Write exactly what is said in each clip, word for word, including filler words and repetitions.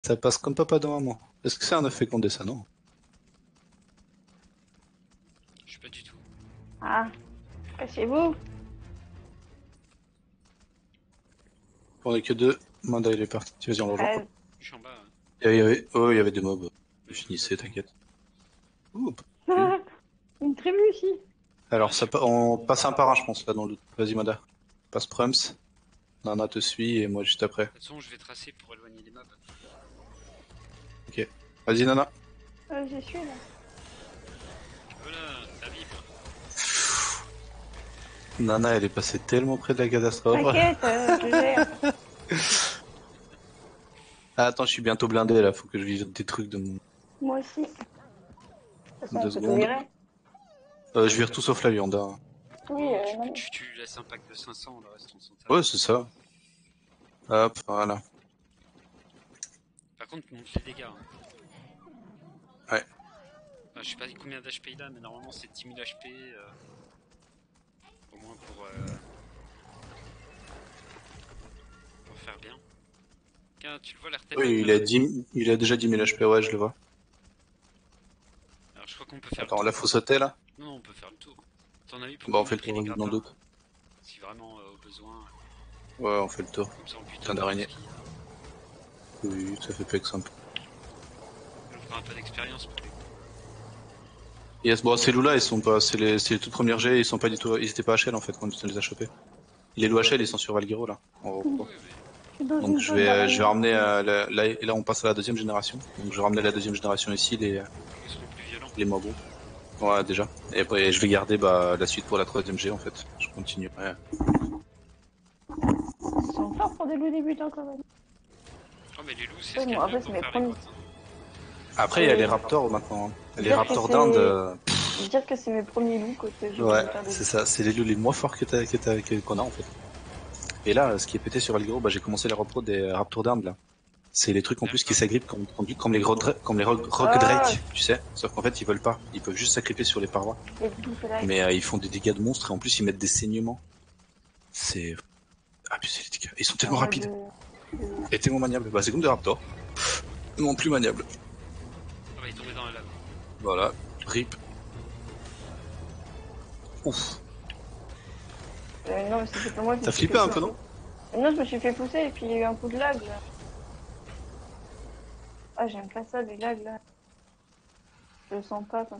Ça passe comme papa dans maman. Est-ce que c'est un œuf fécondé ça, non? Je sais pas du tout. Ah, cachez-vous. On est que deux. Manda il est parti. Vas-y, on le rejoint. Euh, Je suis en bas. Hein. Il y avait... Oh, il y avait des mobs. Je finissais, t'inquiète. Ouh, Une tribu ici. alors, ça, pa- on passe un par un, je pense, là, dans le doute. Vas-y, Manda. Passe Prums. Nana te suit et moi juste après. De toute façon, je vais tracer pour éloigner les mobs. Ok. Vas-y, Nana. Euh, J'y suis là. Voilà, ça vibre. Nana, elle est passée tellement près de la catastrophe. T'inquiète, euh, je gère. Ah, attends, je suis bientôt blindé là. Faut que je vive des trucs de mon. Moi aussi. De toute façon, on Deux peut tout secondes. virer. Euh, je vire tout sauf la viande. Hein. Oui, Oh, euh, tu, non. tu, tu laisses un pack de cinq cents, le reste on s'en tape. Ouais, c'est ça. Hop, voilà. Par contre, monte les dégâts. Hein. Ouais. Enfin, je sais pas combien d'H P il a, mais normalement c'est dix mille H P. Euh, au moins pour, euh, pour faire bien. Tiens, tu le vois l'artefact Oui, il là a, dix... il a déjà dix mille H P, ouais, je le vois. Alors je crois qu'on peut faire Attends, le là, tour. faut sauter là. Non, non, on peut faire le tour. T'en as vu pour Bon, on qu'on fait le pris tour les dans le grappins. doute. Si vraiment euh, au besoin, Ouais, on fait le tour. comme ça on bute Putain un peu d'araignée. tout ce qu'il y a. Oui, ça fait pas simple. Ça nous fera un peu d'expérience pour les. Yes, bon, ces loups-là, ils sont pas, c'est les, c'est les toutes premières G, ils sont pas du tout, ils étaient pas H L en fait quand on les a chopés. Les loups H L, ils sont sur Valguero là, en gros. Oui, oui. Je suis dans Donc une je zone vais, d'araignée. je vais ramener, euh, la, là, et là on passe à la deuxième génération. Donc je vais ramener la deuxième génération ici, les, Ils seront plus violents. les mobos. Ouais, déjà. Et après, je vais garder bah, la suite pour la troisième G en fait. Je continuerai. Ils sont forts pour des loups débutants quand même. Oh, mais les loups, c'est Ouais, ce qu'il y moi, a de mieux après, pour c'est mes faire les premiers. grottes. Hein. Après, il y a Euh, les raptors maintenant. Hein. Les dire que raptors c'est- d'Inde. euh, Dire que c'est mes premiers loups que j'ai Ouais, voulu faire des c'est ça. C'est les loups les moins forts que t'as, que t'as, que- qu'on a en fait. Et là, ce qui est pété sur Valguero, bah, j'ai commencé la repro des raptors d'Inde là. C'est les trucs en plus qui D'accord. s'agrippent comme, comme, comme les rock, comme les rock, rock Ah. drake, tu sais. Sauf qu'en fait, ils veulent pas. Ils peuvent juste s'agripper sur les parois. les bouffes là. Mais euh, ils font des dégâts de monstres et en plus ils mettent des saignements. C'est. Ah putain, les dégâts. Ils sont tellement En mode, rapides. euh, Et tellement maniables. Bah, c'est comme des raptors. Non plus maniables. Ah, bah, il est tombé dans la lave. Voilà. Rip. Ouf. euh, non, mais c'était pas moi qui T'as me suis flippé fait un peu, pousser. non? Non, je me suis fait pousser et puis il y a eu un coup de lag là. Ah, j'aime pas ça, les lags là. Je le sens pas. Quoi.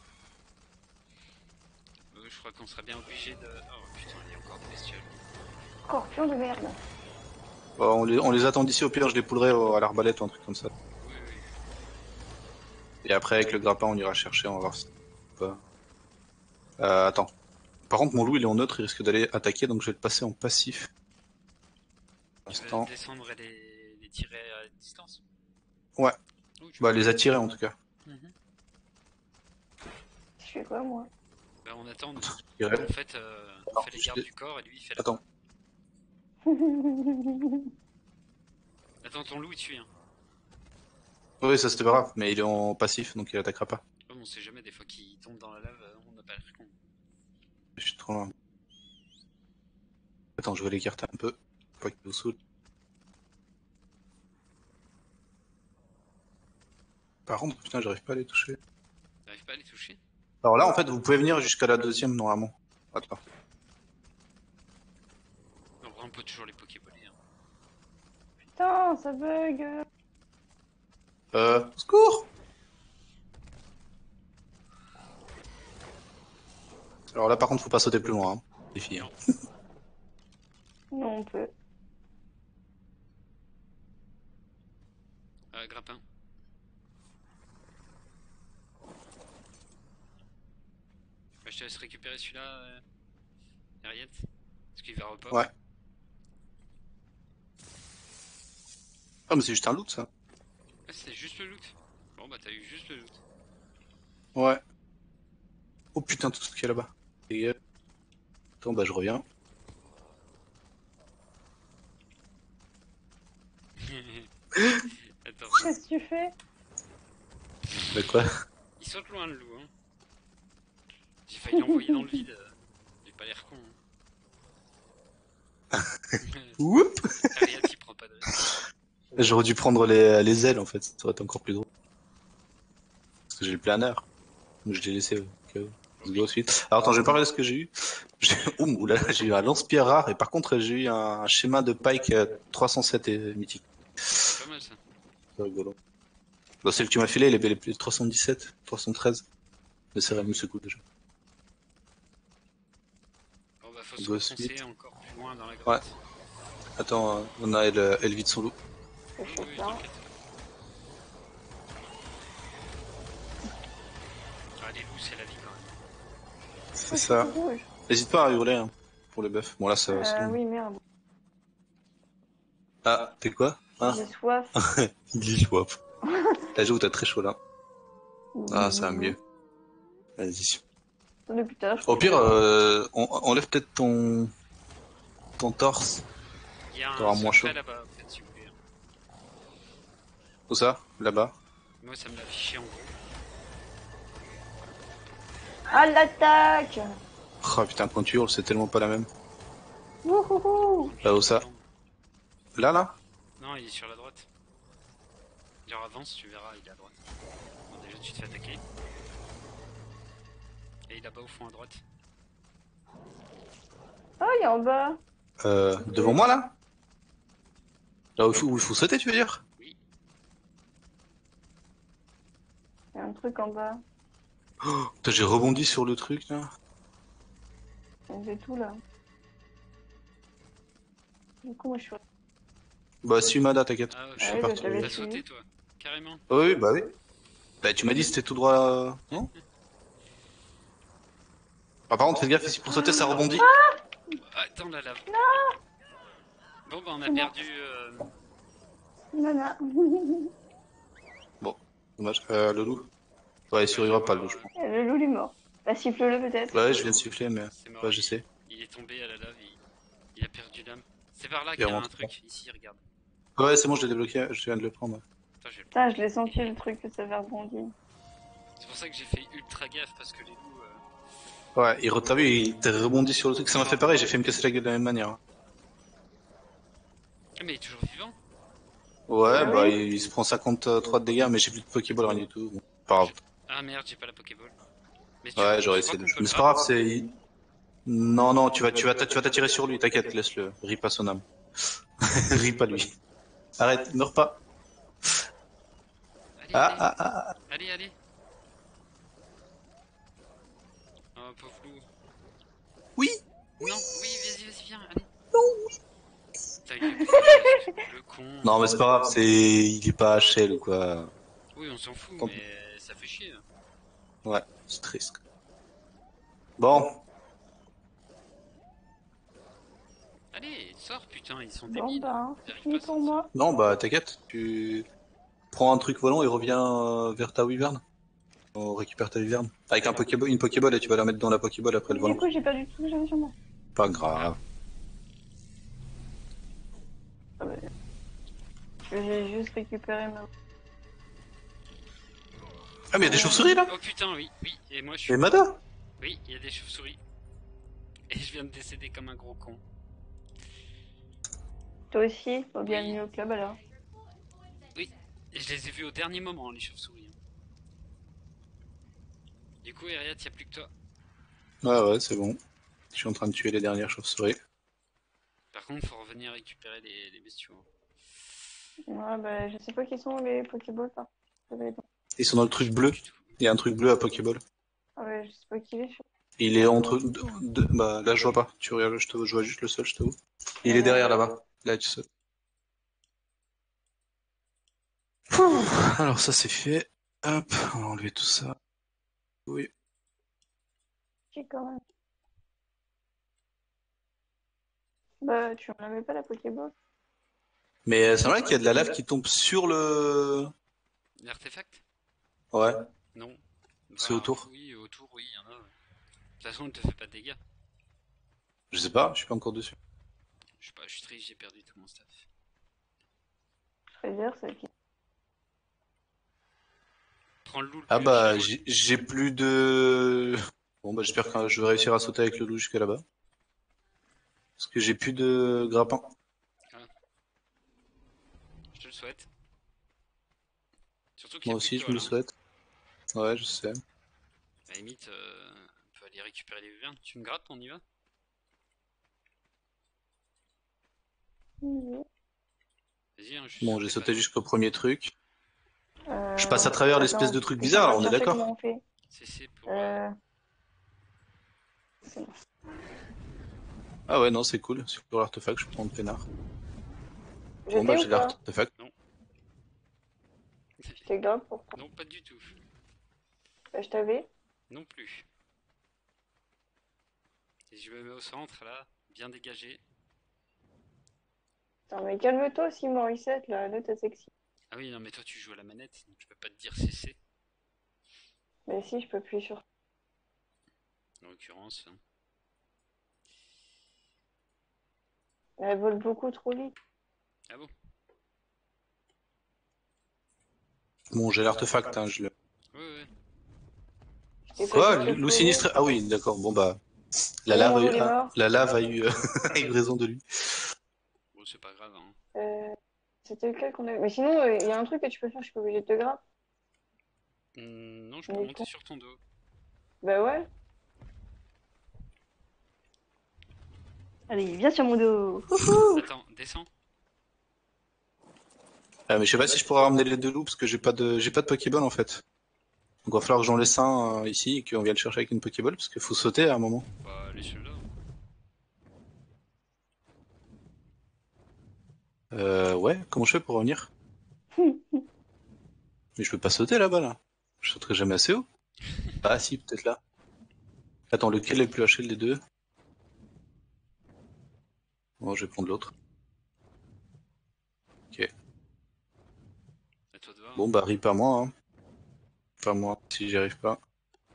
Euh, je crois qu'on serait bien obligé de. Oh putain, il y a encore des bestioles. Scorpion de merde. Bon, on, les, on les attend d'ici, au pire, je les poulerai au- à l'arbalète ou un truc comme ça. Oui, oui. Et après, avec le grappin, on ira chercher, on va voir si. Pas. Euh, attends. Par contre, mon loup, il est en neutre, il risque d'aller attaquer, donc je vais le passer en passif. Pour Tu vas l'instant. descendre et les, les tirer à distance. Ouais. Oh, tu Bah, peux. les attirer en tout cas. Mhm. Je fais quoi moi? Bah, on attend. nous. Tirer. En fait, euh, on Attends, fait les je gardes vais- du corps et lui il fait la. Attends. Attends, ton loup il tue. Hein. Oui, ça c'était pas grave, mais il est en passif, donc il attaquera pas. Oh, on sait jamais, des fois qu'il tombe dans la lave, euh, on n'a pas l'air con. Je suis trop loin. Attends, je vais l'écarter un peu. Pas qu'il vous saoule. Par contre, putain, j'arrive pas à les toucher. T'arrives pas à les toucher? Alors là, en fait, vous pouvez venir jusqu'à la deuxième normalement. Attends. En vrai, on peut toujours les pokéballer. Hein. Putain, ça bug. Euh, au secours! Alors là, par contre, faut pas sauter plus loin, hein. Les filles. Hein. Non, on peut. Euh, grappin. Bah, je te laisse récupérer celui-là, euh... Harriet. Parce qu'il va repop. Ouais. Ah, mais c'est juste un loot, ça. Ah, c'était juste le loot. Bon, bah, t'as eu juste le loot. Ouais. Oh putain, tout ce qu'il y a là-bas. Et... Attends, bah je reviens. Attends. Qu'est-ce que tu fais? De quoi? Il saute loin le loup, hein. J'ai failli l'envoyer dans le vide. J'ai pas l'air con. Hein. Oup! Harriet, il prend pas de risque. J'aurais dû prendre les, les ailes en fait, ça aurait été encore plus drôle. Parce que j'ai le planeur. Donc je l'ai laissé. Ok. Let's go ensuite. Alors attends, je vais pas regarder ce que j'ai eu. J'ai Ouh, là, là, j'ai eu un lance-pierre rare et par contre j'ai eu un, un schéma de Pike euh, trois cent sept et mythique. C'est pas mal ça. C'est rigolo. Bah, celle que tu m'as filé, elle est belle, trois cent dix-sept, trois cent treize. Mais c'est vraiment ce coup déjà. Bon bah faut Let's se go refoncer ensuite. encore plus loin dans la Ouais. grotte. Attends, euh, on a elle, elle vide son loup. Je Oui, fais oui, plein. t'inquiète. Ah les loups c'est la vie quand même. C'est Oh, c'est ça. tout rouge. N'hésite pas à hurler hein, pour le bœuf. Bon là ça c'est Euh, bon. oui, merde. Ah, t'es quoi? Ah, J'ai soif. il est chaud. Là j'avoue t'as très chaud là. Ah ça va mieux. Vas-y. Depuis tout à l'heure, je Au fais pire, chaud. euh, on, enlève peut-être ton ton torse. Il y a un T'auras moins chaud. secret là-bas en fait si vous voulez. Où ça? Là-bas? Moi ça me l'a affiché en gros. Ah, l'attaque! Oh putain, quand tu hurles, c'est tellement pas la même. Wouhouhou! Là où ça? Là, là? Non il est sur la droite. Genre avance tu verras il est à droite. Bon, déjà tu te fais attaquer. Et il est là-bas au fond à droite. Oh, il est en bas. Euh, devant moi, là? Là où il faut, où il faut sauter, tu veux dire? Oui. Il y a un truc en bas. Putain, j'ai rebondi sur le truc, là. On fait tout là. Du coup, moi je suis. Bah, si Umada, t'inquiète. Ah Je Ah suis oui, parti. bah, t'avais t'as tué. sauté toi. Carrément. Oh, oui, bah oui. Bah, tu m'as dit c'était tout droit, euh, non? Ah, par contre, fais gaffe, ici pour sauter, ça rebondit. Ah, attends la lave. Bon bah on a C'est perdu... Euh... Nana. Bon, dommage. Euh, le loup. Ouais, il survivra pas, le loup, je pense. Le loup il est mort. Bah, siffle-le peut-être. Ouais, je viens de siffler, mais. C'est mort. Ouais, je il... sais. il est tombé à la lave, il, il a perdu l'âme. C'est par là Il qu'il y a un remonte pas. truc, ici regarde. Ouais, c'est bon, je l'ai débloqué, je viens de le prendre. Attends, je vais le Putain, prendre. je l'ai senti le truc que ça avait rebondi. C'est pour ça que j'ai fait ultra gaffe parce que les loups... Euh... Ouais, il, t'as vu, il t'a rebondi sur le truc, ça m'a fait pareil, j'ai fait me casser la gueule de la même manière. Ah mais il est toujours vivant. Ouais, Ah bah oui. il, il se prend cinquante-trois de dégâts, mais j'ai plus de Pokéball, rien du tout. Bon, pas grave. Ah merde, j'ai pas la Pokéball. Mais tu, Ouais, j'aurais tu crois essayé de. qu'on peut Mais le c'est pas grave, battre? c'est. il- Non, non, tu vas, tu vas, t'a- tu vas t'attirer sur lui, t'inquiète, laisse-le. Rip à son âme. Rip à lui. Arrête, meurs pas. Allez, Ah, allez, ah, ah, ah. allez, allez. Oh pauvre loup. Oui. Non, oui, vas-y, vas-y, viens, allez. Putain, il est fou, le con. Non, mais c'est pas grave, c'est. Il est pas H L ou quoi. Oui, on s'en fout, Tant pis. mais ça fait chier. Ouais, c'est triste. Bon, Allez, sors, putain, ils sont Bon débiles. bah, Ils c'est arrivent fini pas à pour sortir. moi. non, bah t'inquiète, tu prends un truc volant et reviens euh, vers ta wyvern. On récupère ta wyvern. Avec un Pokéball, une Pokéball et tu vas la mettre dans la Pokéball après le Du volant. coup, j'ai perdu tout ce que j'avais sur moi. Pas grave. Ah bah, j'ai juste récupéré ma. Ah, mais il y a des chauves-souris là. Oh putain, oui, oui, et moi je suis... Et Mada. Oui, il y a des chauves-souris. Et je viens de décéder comme un gros con. Toi aussi, faut Oui. bienvenue au club alors. Oui, et je les ai vus au dernier moment, les chauves-souris. Du coup, Eriat, il n'y a plus que toi. Ouais, ouais, c'est bon. Je suis en train de tuer les dernières chauves-souris. Par contre, faut revenir récupérer les, les bestiaux. Ouais, bah, je sais pas qui sont les Pokéballs par contre. Ça va être- Ils sont dans le truc bleu. Du tout. Il y a un truc bleu à Pokéball. Ah ouais, je sais pas qui est. Il est entre deux, deux- bah là je vois pas. Tu regardes, je, te, je vois juste le sol, je t'avoue. Il est derrière là-bas. Là tu sais. Alors ça c'est fait. Hop, on va enlever tout ça. Oui. Qui quand même. Bah, tu en avais pas la Pokéball? Mais euh, c'est vrai qu'il y a de la lave qui tombe sur le. L'artefact? Ouais. Non. C'est autour. Oui, autour, oui, il y en a. Ouais. De toute façon, ne te fais pas de dégâts. Je sais pas, je suis pas encore dessus. Je sais pas, je suis triste, j'ai perdu tout mon staff. Je dire, c'est qui? Prends le loup le Ah plus bah haché. j'ai j'ai plus de. Bon bah j'espère que je vais réussir à sauter avec le loup jusque là-bas. Parce que j'ai plus de grappin. Je te le souhaite. Surtout qu'il y Moi a plus aussi, de je me le toile, hein. souhaite. Ouais, je sais. À la limite, euh, on peut aller récupérer les vivernes. Tu me grattes, on y va? Mhm. Vas-y, hein, juste Bon, j'ai sautez pas sauté trop. jusqu'au premier truc. Je passe à Euh, travers l'espèce attends, de truc je suis en bizarre, train là, de on est chercher d'accord? comment on fait. C C pour... euh, Euh... c'est bon. Ah ouais, non, c'est cool. Sur l'artefact, je peux prendre peinard. Je Bon, bah, t'ai ou j'ai pas? l'artefact. Je t'ai grave pourtant. Non, pas du tout. Bah, je t'avais. Non plus. Et je me mets au centre, là, bien dégagé. Attends, mais calme-toi aussi, Morissette, là, là, t'es sexy. Ah oui, non, mais toi, tu joues à la manette, donc je peux pas te dire C C, Mais si, je peux plus sur. en l'occurrence. Hein. Elle vole beaucoup trop vite. Ah bon? Bon, j'ai l'artefact, hein, je le... Ouais, ouais. Je t'ai pas Quoi? dit de te Loup poser. sinistre? Ah oui, d'accord, bon bah... La Et lave mon a loup, eu, il est ah, mort. la lave a eu, a eu raison de lui. Bon, c'est pas grave, hein. Euh... C'était lequel qu'on avait. Mais sinon, il y a un truc que tu peux faire, je suis pas obligée de te grave. Hmm, non, je peux Mais monter bon. sur ton dos. Bah ouais. Allez, viens sur mon dos. Wouhou. Attends, descends. Ah, mais je sais pas si je pourrais ramener les deux loups, parce que j'ai pas de, j'ai pas de Pokéball, en fait. Donc, il va falloir que j'en laisse un euh, ici, et qu'on vienne le chercher avec une Pokéball, parce qu'il faut sauter à un moment. Bah, les soldats. Euh, ouais, comment je fais pour revenir? Mais je peux pas sauter là-bas, là. Je sauterai jamais assez haut. Ah si, peut-être là. Attends, lequel est le plus haché des deux? Bon, je vais prendre l'autre. Ok. À toi de voir. Bon, bah, rip à moi, hein. Pas moi, si j'y arrive pas.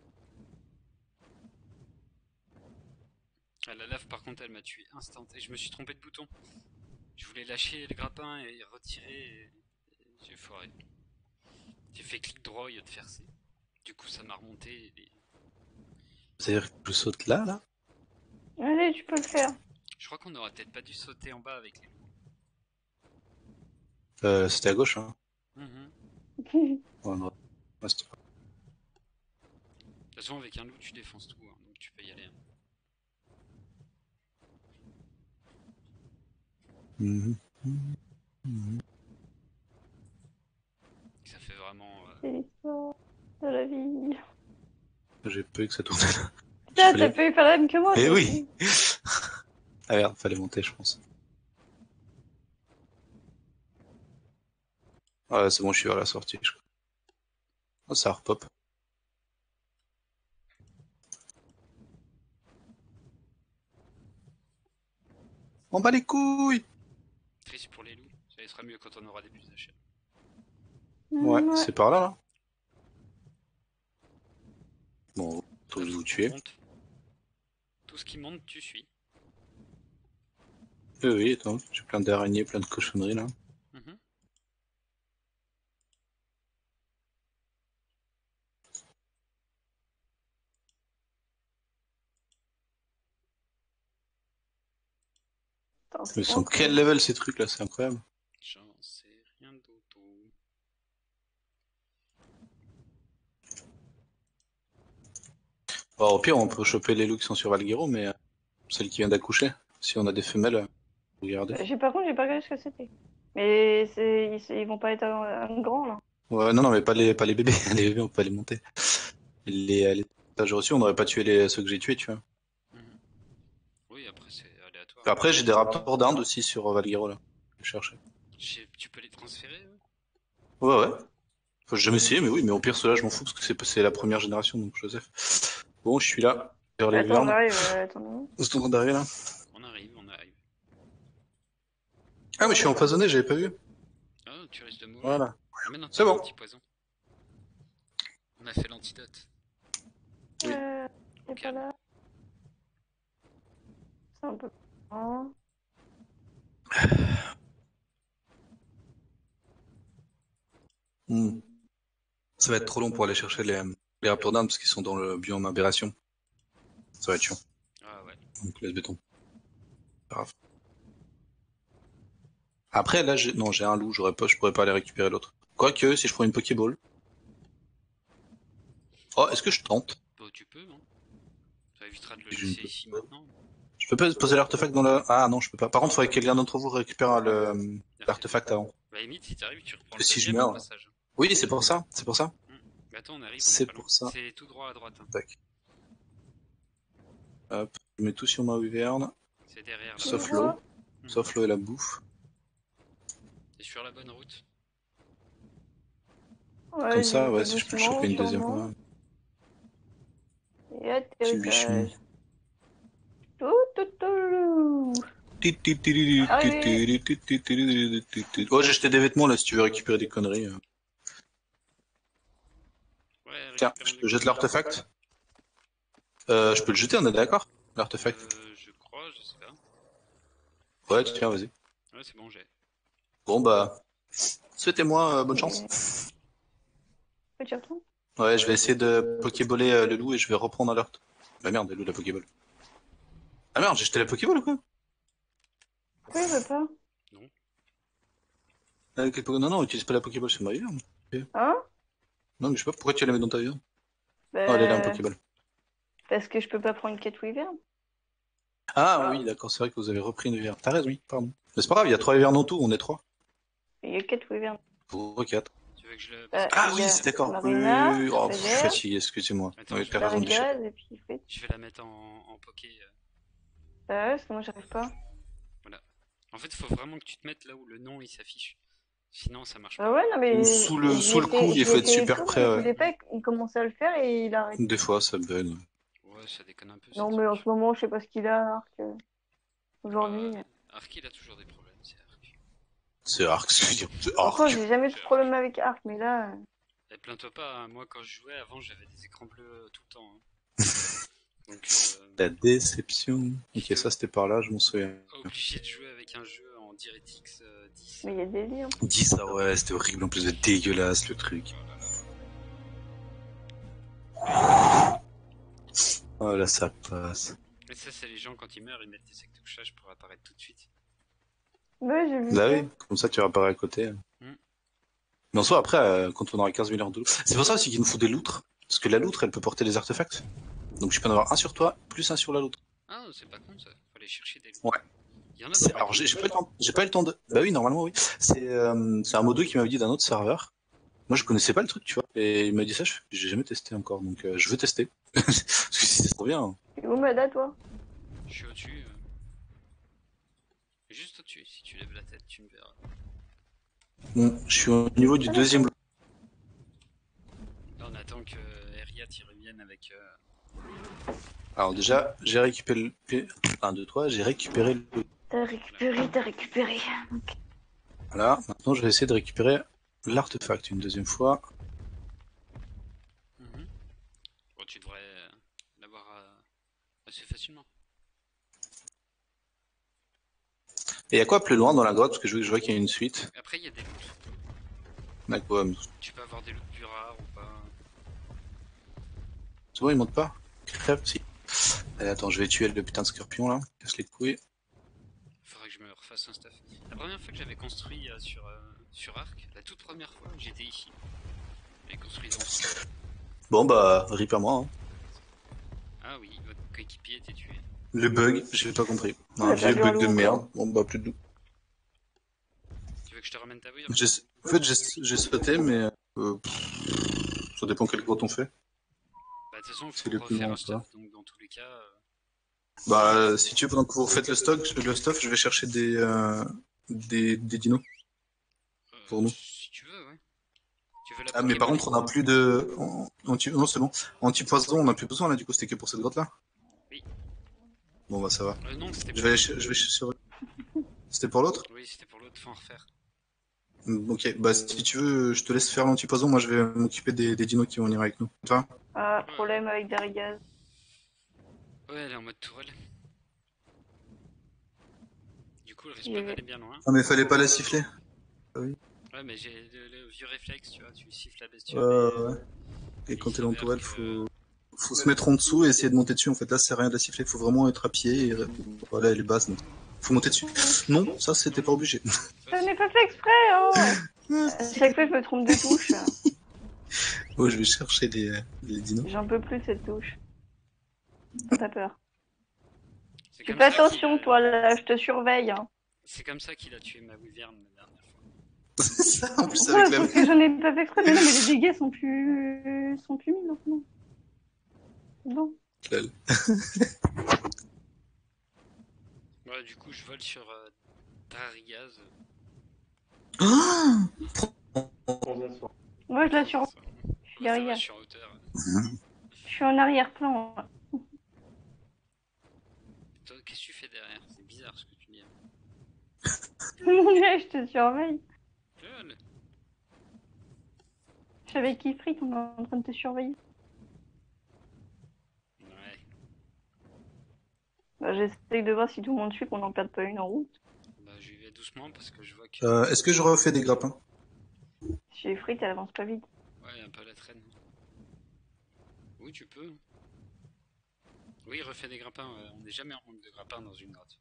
Ah, la lave, par contre, elle m'a tué instant. Et je me suis trompé de bouton. Je voulais lâcher le grappin et retirer. Et... et j'ai foiré. J'ai fait clic droit au lieu de faire C. Du coup, ça m'a remonté. Et... C'est-à-dire que je saute là, là? Allez, tu peux le faire. Je crois qu'on aurait peut-être pas dû sauter en bas avec les loups. Euh, c'était à gauche, hein. Mhm. Ouais, non. Ouais, c'était pas- De toute façon, avec un loup, tu défonces tout. Hein, donc tu peux y aller. Hein. Mhm. Mhm. Ça fait vraiment. Euh... C'est l'histoire de la vie. J'ai peu que ça tourne là. Putain, fallait- t'as pas eu faire la même que moi, Eh toi oui! aussi. Ah merde, fallait monter, je pense. Ouais, c'est bon, je suis vers la sortie, je crois. Oh, ça repop. On bat les couilles! Triste pour les loups. Ça sera mieux quand on aura des plus d'achats. Ouais, Ouais. c'est par là, là. Bon, faut que je vous tuer. Monte. Tout ce qui monte, tu suis. Oui, oui, attends, j'ai plein d'araignées, plein de cochonneries, là. Mhm. Attends, Mais c'est ils quoi sont encore? quel level ces trucs là, c'est incroyable. J'en sais rien d'autre. Bon, au pire, on peut choper les loups qui sont sur Valguero, mais euh, celle qui vient d'accoucher, si on a des femelles, euh, regardez. J'ai par contre, j'ai pas regardé ce que c'était. Mais c'est ils, ils vont pas être un, un grand là. Ouais, non, non, mais pas les, pas les bébés. Les bébés, on peut pas les monter. Les, les que j'ai reçus, on n'aurait pas tué les, ceux que j'ai tués, tu vois. Mhm. Oui, après, c'est aléatoire. Après, j'ai des raptors d'Inde aussi sur euh, Valguero, là. Je vais chercher. J'ai- Tu peux les transférer eux Ouais, ouais. Faut jamais essayer, mais oui, mais au pire, ceux-là, je m'en fous, parce que c'est c'est la première génération, donc Joseph. Bon, je suis là, vers les Attends, on vernes. arrive. Euh, attends. C'est en train d'arriver, là. On arrive, on arrive. Ah, mais je suis empoisonné, j'avais pas vu. Ah, tu risques de mourir. Voilà. Ah, mais non, C'est t'as un bon. petit poison. On a fait l'antidote. Oui. Euh, c'est Ok. pas là. C'est un peu. Hein. Hmm. Ça va être trop long pour aller chercher les, les raptors d'Inde, parce qu'ils sont dans le biome aberration. Ça va être chiant. Ah ouais. Donc laisse béton. Pas grave. Après, là, j'ai... non, j'ai un loup, j'aurais pas... je pourrais pas aller récupérer l'autre. Quoique, si je prends une Pokéball... Oh, est-ce que je tente? Bah, tu peux, non? Ça évitera de le J'ai une laisser ici Pokéball. maintenant. Je peux pas poser l'artefact dans le... Ah non, je peux pas. Par contre, il faudrait que quelqu'un d'entre vous récupère le... l'artefact avant. Bah, limite, si t'arrives, tu reprends Que le si je deuxième meurs, au là. passage. Oui, c'est pour ça, c'est pour ça. Mais attends, on arrive, on est C'est pas pour loin. ça. C'est tout droit à droite. Hein. Tac. Hop, je mets tout sur ma wyvern, C'est derrière là. sauf Je vois. l'eau. Sauf l'eau et la bouffe. T'es sur la bonne route. Ouais, Comme j'y ça, vais ouais, si je peux le doucement, choper une deuxième sûrement. fois. Et atterrissage. bichon. Tout, tout, tout. Oh, j'ai jeté des vêtements là si tu veux récupérer des conneries. Ouais, Tiens, je te jette l'artefact. Euh, je peux le jeter, on est d'accord? L'artefact. Euh, je crois, je sais pas. Ouais, tiens, vas-y. Ouais, c'est bon, j'ai. Bon bah, souhaitez-moi euh, bonne chance. Et... Tu retournes? Ouais, je vais essayer de pokéballer euh, le loup et je vais reprendre alerte. Bah merde, le loup de la pokéball. Ah merde, j'ai jeté la pokéball ou quoi? Pourquoi il veut pas? Euh, quel po- Non, non, utilise pas la pokéball sur ma vyvern. Hein? Non, mais je sais pas pourquoi tu la mets dans ta vyvern. Bah, Oh, elle est là, un pokéball. parce que je peux pas prendre quatre wyverns. Ah oui, d'accord, c'est vrai que vous avez repris une vyvern. T'as raison, oui, pardon. Mais c'est pas grave, il y a trois vyverns en tout, on est trois. Il y a quatre wyverns. Pour quatre. Tu veux que je le. Bah, Ah il y oui, a c'est d'accord. Oui, Marina, oui, oui. Oh, pff, Feder, fatigué, excusez-moi. Attends, Oui, je t'as vais raison, Michel. Darigaz, et puis Fritz. Je vais la mettre en, en poké. euh. Bah ouais, parce que moi j'arrive pas. En fait, faut vraiment que tu te mettes là où le nom il s'affiche. Sinon, ça marche Bah pas. ouais, non mais. Ou sous le- je sous le l'ai cou, fait- il je faut l'ai être fait et super tout, près, mais ouais. Il voulait pas, il commençait à le faire et il a arrêté. Des fois, ça bug. Ouais, ça déconne un peu. Non, ce mais en truc. ce moment, je sais pas ce qu'il a, Arc. euh, Aujourd'hui. Euh, Ark, il a toujours des problèmes, c'est Ark. C'est arc, ce que je veux dire. C'est Pourtant, arc. j'ai jamais eu de problème avec Arc, mais là. euh, Et plains-toi pas, hein. Moi quand je jouais avant, j'avais des écrans bleus euh, tout le temps. Hein. Donc, euh, La déception. Ok, ça c'était par là, je m'en souviens. obligé de jouer avec un jeu en DirectX euh, dix. Mais il y a des lits. Hein. Dis ça, ouais, c'était horrible, en plus de dégueulasse le truc. Oh là, ça passe. Mais ça, c'est les gens quand ils meurent, ils mettent des sacs de couchage pour apparaître tout de suite. Ouais, j'ai vu Bah ça. oui, comme ça tu réapparais à côté. Mm. Mais en soi, après, euh, quand on aura quinze mille heures de loutre. C'est pour ça aussi qu'il nous faut des loutres. Parce que la loutre, elle peut porter des artefacts. Donc tu peux en avoir un sur toi, plus un sur la loutre. Ah, c'est pas con ça. Faut aller chercher des. Ouais. Il y en a C'est- dans Alors ma j'ai game. j'ai pas eu le temps. J'ai pas eu le temps de. Bah oui, normalement oui. C'est euh, c'est un modo qui m'avait dit d'un autre serveur. Moi je connaissais pas le truc, tu vois. Et il m'a dit ça, je- j'ai jamais testé encore, donc euh, je veux tester. Parce que si c'est trop bien. Hein. T'es où, Mada, toi? Je suis au-dessus. euh. Juste au-dessus. Si tu lèves la tête, tu me verras. Bon, je suis au niveau du deuxième bloc. Là, on attend que Eriat y revienne avec. euh, Alors déjà, j'ai récupéré le. un, deux, trois, j'ai récupéré le. T'as récupéré, t'as récupéré. Voilà, maintenant je vais essayer de récupérer l'artefact une deuxième fois. mhm. Bon, tu devrais euh, l'avoir euh, assez facilement. Et il y a quoi plus loin dans la grotte? Parce que je, je vois qu'il y a une suite. Après, il y a des loots. D'accord, Tu peux avoir des loots plus rares ou pas. c'est bon, il monte pas? Crève, si. Allez, attends, je vais tuer le putain de scorpion là. Casse les couilles. Faudrait que je me refasse un stuff. La première fois que j'avais construit euh, sur, euh, sur Arc, la toute première fois, j'étais ici. J'avais construit dans ce... Bon bah, rip à moi. Hein. Ah oui, votre coéquipier était tué. Le bug, j'ai pas compris. Un Ouais, vieux bah, bug de lui, merde. Bon bah, plus de doute. Tu veux que je te ramène ta bouille? J'ai- En fait, j'ai j'ai sauté, mais euh, pff, ça dépend quel grotte on fait. Bah, de toute façon, il C'est faut le plus refaire loin, un stuff, donc dans tous les cas... euh, Bah, euh, si tu veux, pendant que vous refaites le stock, le stuff, je vais chercher des, euh, des, des dinos. euh, Pour nous. Si tu veux, ouais. Tu veux la Ah, mais par Pokémon? contre, on a plus de. en- Anti... Non, c'est bon. Anti-poison, on a plus besoin là, du coup, c'était que pour cette grotte là? Oui. Bon, bah, ça va. Euh, non, c'était Je pour... vais, ch- je vais ch- sur. C'était pour l'autre? Oui, c'était pour l'autre, faut en refaire. Mm, Ok, bah, si tu veux, je te laisse faire l'anti-poison, moi je vais m'occuper des, des dinos qui vont venir avec nous. Ça va? Ah, problème avec Darigaz. Ouais, elle est en mode tourelle. Du coup, le Il y respawn, avait- elle est bien loin. Ah, mais fallait pas la siffler. Ouais, mais j'ai le, le vieux réflexe, tu vois, tu siffles la bestiole. Euh, ouais. Et il quand t'es dans s'avère tourelle, que- faut. Faut se mettre en dessous et essayer de monter dessus. En fait, là, c'est rien de la siffler. Faut vraiment être à pied. Et... Voilà, elle est basse. Donc... Faut monter dessus. Non, ça, c'était pas obligé. Ça, Ce c'est- j'ai pas fait exprès, hein. À chaque fois, je me trompe de touche. Oh, je vais chercher les, les dinos. J'en peux plus de cette touche. Ça fait peur. C'est Tu comme fais ça qu'il attention, a- toi, là, je te surveille. Hein. C'est comme ça qu'il a tué ma wyvern la dernière fois. C'est ça, en plus Ouais, avec la parce que j'en ai pas fait exprès, mais non, mais les dégâts sont plus... sont plus mis maintenant. Non. Lol. Ouais, du coup, je vole sur euh, Drarigaz. Ah Moi, je la sur... Ça. Je suis Ouais, ça va, derrière. je suis en hauteur. Je suis en arrière-plan. Toi, qu'est-ce que tu fais derrière? C'est bizarre ce que tu dis. Je te surveille. Lol. Je suis avec Ifrit, on est en train de te surveiller. Ouais. Bah, j'essaye de voir si tout le monde suit, qu'on n'en perde pas une en route. Bah, j'y vais doucement parce que je vois que. Euh, Est-ce que je refais des grappins? Chez Ifrit, elle avance pas vite. Ouais, un peu à la traîne. Oui, tu peux. Oui, refais des grappins. Ouais. On n'est jamais en manque de grappins dans une grotte.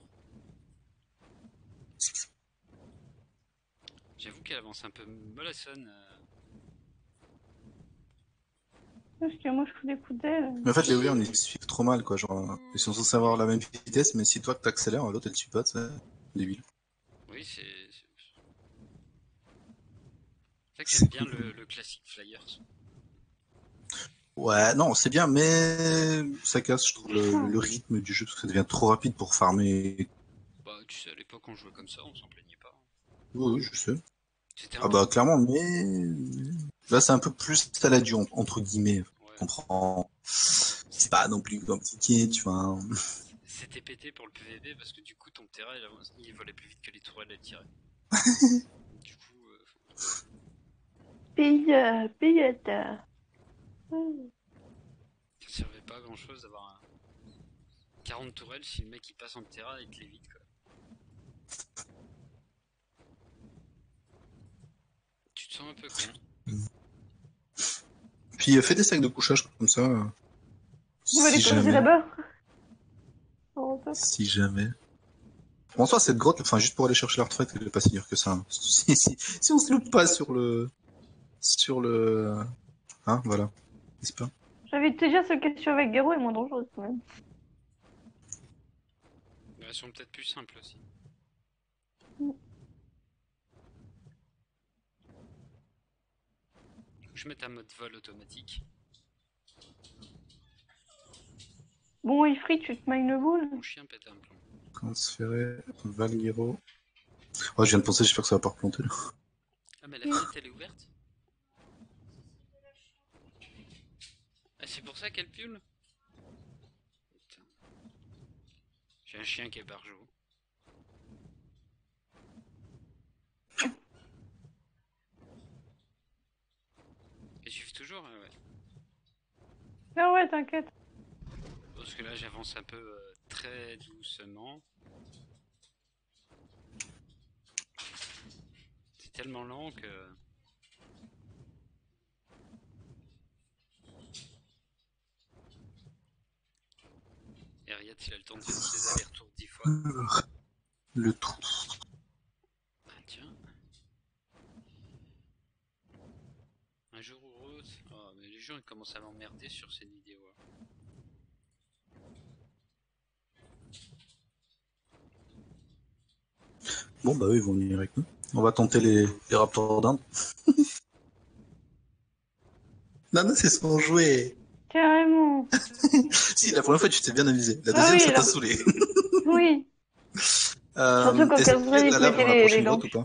J'avoue qu'elle avance un peu mollassonne. euh. Parce que moi, je fous des coups d'aile. Mais en fait, les Wyverns, ils suivent trop mal, quoi. Genre, ils sont censés avoir la même vitesse, mais si toi que t'accélères, l'autre elle suit pas, c'est débile. Oui, c'est. C'est c'est vrai que j'aime bien le, le classique Flyers. Ouais, non, c'est bien, mais ça casse, je trouve, le, le rythme du jeu, parce que ça devient trop rapide pour farmer. Bah, tu sais, à l'époque, on jouait comme ça, on s'en plaignait pas. Oui, oui, je sais. C'était Ah bah, intense. clairement, mais là, c'est un peu plus saladieux, entre guillemets. Ouais. Je comprends. C'est pas non plus compliqué, tu vois. C'était pété pour le P V P parce que du coup, ton terrain, il, avance- il volait plus vite que les tourelles, elles tiraient. Du coup, euh, Pays, euh, pays à terre. ça servait pas à grand chose d'avoir un quarante tourelles si le mec il passe en terrain et te l'évite quoi. Tu te sens un peu con. Puis, euh, fais des sacs de couchage comme ça. euh, On va les Si poser jamais. là-bas. Oh, top. Si jamais. En soi, cette grotte, enfin, juste pour aller chercher l'artefact, elle est pas si dure que ça. hein. Si, si, si on se loupe pas sur le, sur le, hein, voilà, n'est-ce pas? J'ai envie de te dire, celle qui est sur avec Garo est moins dangereuse quand même. Mais elles sont peut-être plus simples aussi. Faut que je mette un mode vol automatique. Bon, Ifrit, tu te mines le boule. Mon chien pète un plomb. Transférer Valguero. Oh, je viens de penser, j'espère que ça va pas replanter. Là. Ah, mais la fenêtre elle est ouverte? Ah, c'est pour ça qu'elle piole? Putain. J'ai un chien qui est barjot. Elle suffit toujours, hein, ouais. Ah ouais, t'inquiète. Parce que là j'avance un peu euh, très doucement. C'est tellement lent que... Et Riot il a le temps de faire ses allers-retours dix fois. Alors, le trou. Ah tiens. Un jour ou l'autre... Oh, mais les gens ils commencent à m'emmerder sur cette vidéo. Bon, bah, eux, ils vont venir avec nous. On va tenter les, les raptors d'Inde. Non, non, c'est son jouet. Carrément. Si, la première fois, tu t'es bien amusé. La Ah deuxième, oui, ça t'a alors- saoulé. Oui. Euh, Surtout quand est-ce elle qu'il y a de la se lave mettait dans la les, prochaine les grotte dents. ou pas?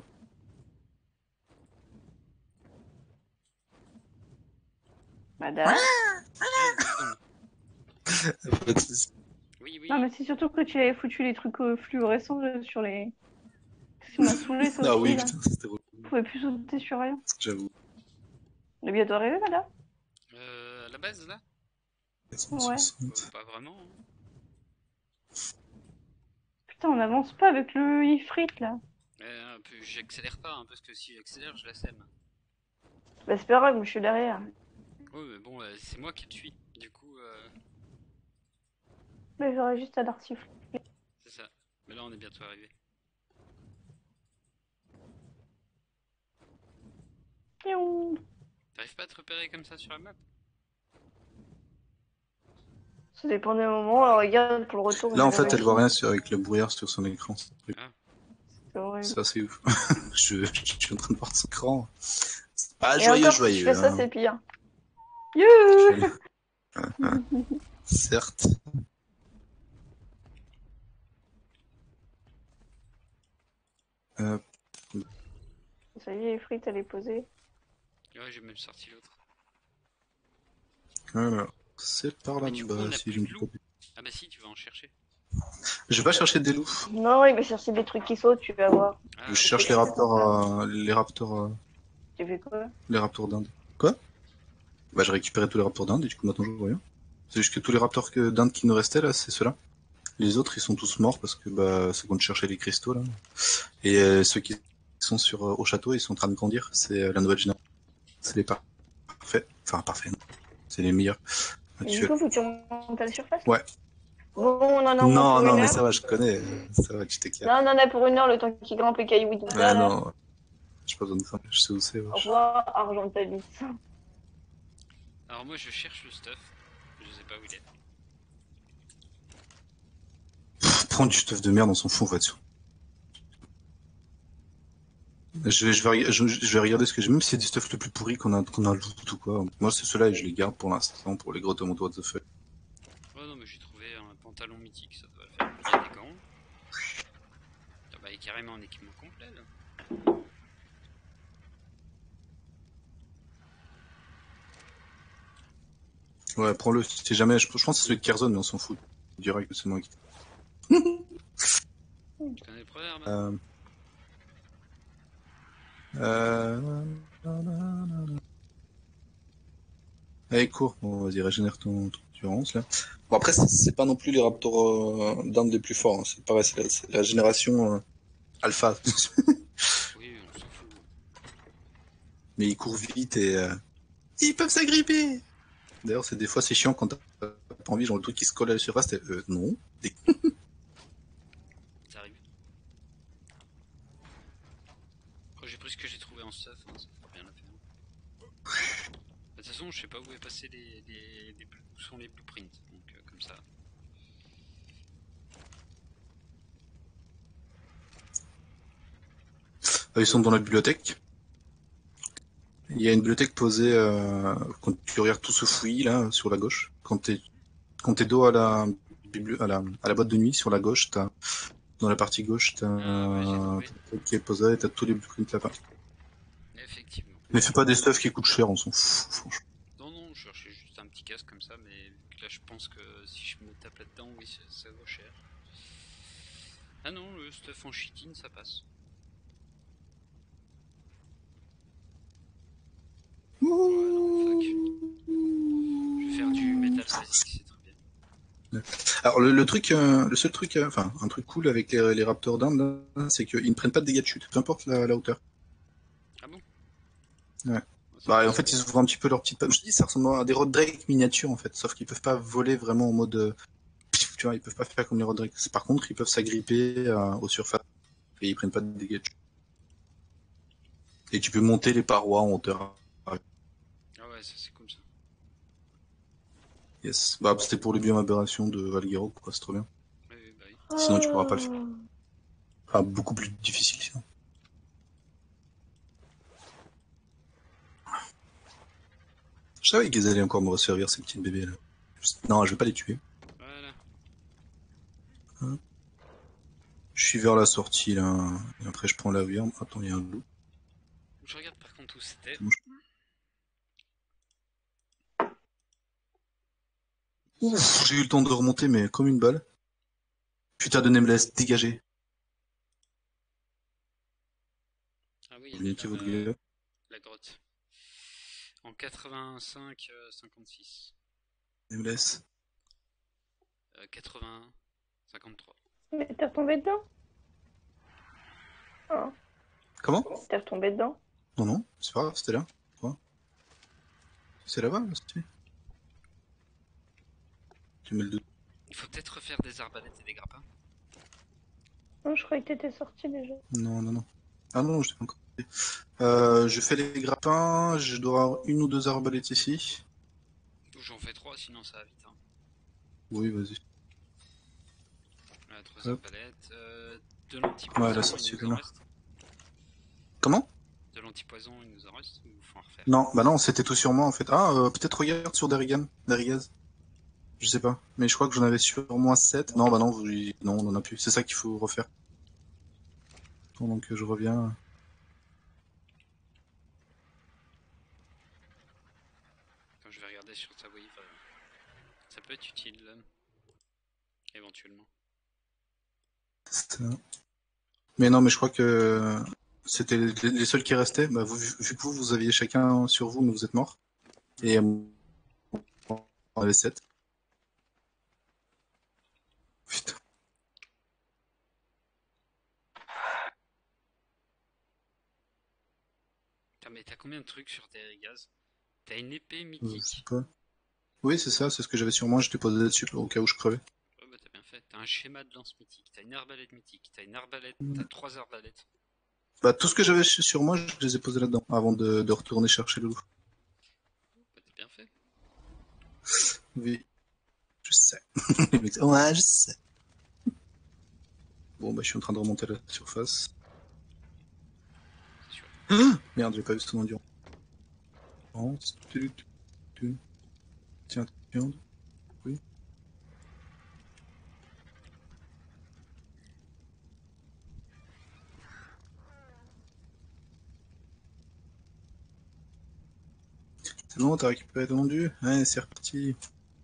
Madame. Pas de soucis. Oui, oui. Non, mais c'est surtout que tu avais foutu les trucs euh, fluorescents euh, sur les. Ça m'a saoulé, ça Ah aussi, oui, là. putain, c'était relou, On pouvait plus sauter sur rien. j'avoue. On est bientôt arrivé, madame? Euh, à la base là Ouais. euh, Pas vraiment. Hein. Putain, on avance pas avec le Ifrit, là. Euh, un peu, j'accélère pas, hein, parce que si j'accélère, je la sème. Bah, c'est pas grave, moi, je suis derrière. Oui, mais bon, euh, c'est moi qui le suis. Du coup, euh, Mais j'aurais juste à leur siffler. c'est ça. Mais là, on est bientôt arrivé. Piou. T'arrives pas à te repérer comme ça sur la map? Ça dépend des moments. Regarde, pour le retour, Là, j'ai en fait, jamais elle voit fini. rien sur- avec le brouillard sur son écran. Ah, C'est horrible. C'est assez ouf. je, je suis en train de voir son écran. C'est pas Et joyeux, encore, si je joyeux. fais ça, Hein. c'est pire. Tu- Youhou. Certes. Euh, Ça y est, les frites, elle est posée. ouais, j'ai même sorti l'autre. voilà. C'est par Mais du coup, on là-bas, a si plus je ne de dis pas loups. de- Ah bah si, tu vas en chercher. Je vais pas chercher des loups. Non, il va chercher des trucs qui sautent, tu vas voir. Ah, Je ok. cherche les raptors, euh, les raptors, euh, Tu fais quoi? les raptors d'Inde. Quoi? Bah, j'ai récupéré tous les raptors d'Inde et du coup, maintenant, je vois rien. C'est juste que tous les raptors que- d'Inde qui nous restaient, là, c'est ceux-là. Les autres, ils sont tous morts parce que, bah, c'est qu'on cherchait les cristaux, là. Et euh, ceux qui sont sur, euh, au château, ils sont en train de grandir. C'est euh, la nouvelle génération. C'est les parfaits. Enfin, parfaits, non. C'est les meilleurs Et du actuels. coup, faut que tu remontes à la surface? Ouais. Bon, on en a au moins Non, pour non, une mais heure. ça va, je connais. Ça va, tu t'éclaires. Non, on en a pour une heure, le temps qu'il grimpe les cailloux et tout ça, Ouais, là. non. J'ai pas besoin de ça. Je sais où c'est, Au wesh. revoir, Argentalis. Alors moi, je cherche le stuff. Je sais pas où il est. Prendre du stuff de merde, on s'en fout, en fait. Je vais, je, vais, reg- je, je vais regarder ce que j'ai. Même si c'est des stuff le plus pourri qu'on a, qu'on a loot ou quoi. Moi, c'est ceux-là et je les garde pour l'instant pour les gros tomates what the fuck. Oh non, mais j'ai trouvé un pantalon mythique, ça doit le faire. Il y a des gants. Ah bah, il est carrément en équipement complet, là. Ouais, prends-le. Si jamais, je, je pense que c'est celui de Kerzon, mais on s'en fout. Direct, c'est moi qui. Tu connais le proverbe, hein? Euh. Euh. Allez, cours. Bon, vas-y, régénère ton, ton endurance, là. Bon, après, c'est c'est pas non plus les raptors euh, d'Inde les plus forts. Hein. C'est pareil, c'est la, c'est la génération euh, alpha. Oui, on s'en fout. Mais ils courent vite et. Euh... Ils peuvent s'agripper! D'ailleurs, c'est des fois c'est chiant quand t'as pas envie, genre le truc qui se colle à la surface, t'es euh, non. Des- Ça arrive. Oh, j'ai pris ce que j'ai trouvé en stuff, hein, ça fera bien l'affaire. De toute façon, je sais pas où est passé les, les, les blue- où sont les blueprints, donc euh, comme ça. Ah, ils sont dans la bibliothèque. Il y a une bibliothèque posée euh, quand tu regardes tout ce fouillis là sur la gauche. Quand t'es quand t'es dos à la, bibli- à la à la boîte de nuit sur la gauche, t'as dans la partie gauche t'as Ah ouais, j'ai un trouvé. truc qui est posé et t'as tous les blueprints là-bas. Effectivement. Mais fais pas des stuff qui coûtent cher, on s'en fout. Franchement. Non, non, je cherchais juste un petit casque comme ça, mais vu que là je pense que si je me tape là-dedans, oui, ça, ça vaut cher. Ah non, le stuff en chitine, ça passe. Ouais, non, fuck. Je vais faire du métal basique, c'est très bien. Alors le, le truc, euh, le seul truc, euh, enfin un truc cool avec les, les raptors d'Inde, là, c'est qu'ils ne prennent pas de dégâts de chute, peu importe la, la hauteur. Ah bon? Ouais. Oh, ça Bah, va, en ça. fait, ils ouvrent un petit peu leur petite. Je dis, ça ressemble à des Road Drake miniatures en fait, sauf qu'ils peuvent pas voler vraiment en mode. euh, Tu vois, ils peuvent pas faire comme les Road Drake. Par contre, ils peuvent s'agripper euh, aux surfaces et ils prennent pas de dégâts. Et tu peux monter les parois en hauteur. Ah ouais, ça c'est comme ça. Yes. Bah, c'était pour les biomes aberrations de Valguero, quoi, c'est trop bien. Oui, oui, bah oui. Sinon, tu pourras pas le faire. Ah. Ah, beaucoup plus difficile sinon. Je savais qu'ils allaient encore me resservir ces petites bébés là. Non, je vais pas les tuer. Voilà. Je suis vers la sortie là. Et après, je prends la viande. Attends, il y a un loup. Je regarde par contre où c'était. Ouf, j'ai eu le temps de remonter, mais comme une balle. Putain de Nameless, dégagez. Ah oui, Vous elle est niquez là, votre la, gueule. la grotte. En quatre-vingt-cinq cinquante-six. Nameless. Euh, quatre-vingts cinquante-trois. Mais t'es retombé dedans? Ah, Comment? t'es retombé dedans? Non, non, c'est pas grave, c'était là. Quoi? C'est là-bas, là, c'est Tu mets le doute. Il faut peut-être refaire des arbalètes et des grappins. Non, je croyais que t'étais sorti déjà. Non, non, non. Ah non, je l'ai pas encore fait. Euh, je fais les grappins, je dois avoir une ou deux arbalètes ici. J'en fais trois, sinon ça va vite. Hein. Oui, vas-y. Voilà, trois Hop. arbalètes. Euh, de l'antipoison, Ouais, la il sortie nous de en là. reste. Comment? De l'antipoison, il nous en reste ou faut en refaire? Non, bah non, c'était tout sur moi en fait. Ah, euh, peut-être regarde sur Darigan, Darigaz. Je sais pas. Mais je crois que j'en avais sur moi sept. Non, bah non, vous... non, on en a plus. C'est ça qu'il faut refaire. Pendant que je reviens. Quand je vais regarder sur ta wave, euh, ça peut être utile, là. Éventuellement. Ça. Mais non, mais je crois que c'était les, les seuls qui restaient. Bah, vous, vu que vous, vous aviez chacun sur vous, mais vous êtes morts. Et euh, on avait sept. Putain. Putain, mais t'as combien de trucs sur tes gaz? T'as une épée Je sais mythique. pas. Oui, c'est ça, c'est ce que j'avais sur moi. J'étais posé dessus au cas où je crevais. Ouais, bah t'as bien fait. T'as un schéma de lance mythique. T'as une arbalète mythique. T'as une arbalète. T'as trois arbalètes. Bah, tout ce que j'avais sur moi, je les ai posés là-dedans avant de, de retourner chercher le loup. Bah t'as bien fait. Oui, je sais. Les mecs, ouais, je sais. Bon, bah, je suis en train de remonter à la surface. C'est sûr. Ah merde, j'ai pas vu son endurance. Tiens, viande. Oui. C'est bon, t'as récupéré ton endu? Ouais, c'est reparti.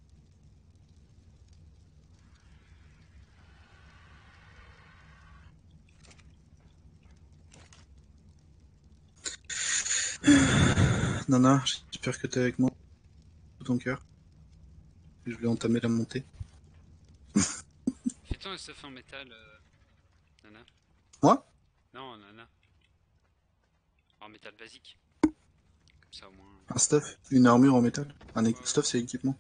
Nana, j'espère que t'es avec moi. Tout ton cœur. Je vais entamer la montée. Fais-toi un stuff en métal, euh, Nana. Moi? Non, Nana. En métal basique. Comme ça au moins. Un stuff? Une armure en métal? Un Ouais, é- ouais. stuff, c'est l'équipement.